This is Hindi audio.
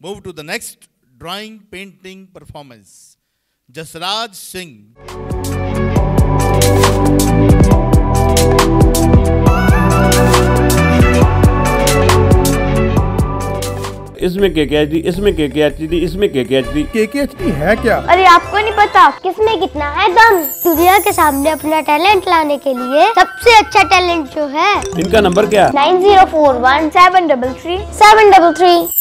move to the next drawing painting performance. JASRAJ SINGH. इसमें KKHD, इसमें KKHD, इसमें KKHD। KKHD है क्या? अरे आपको नहीं पता किसमें कितना है दम। दुनिया के सामने अपना टैलेंट लाने के लिए सबसे अच्छा टैलेंट जो है। इनका नंबर क्या? 9041 733 733।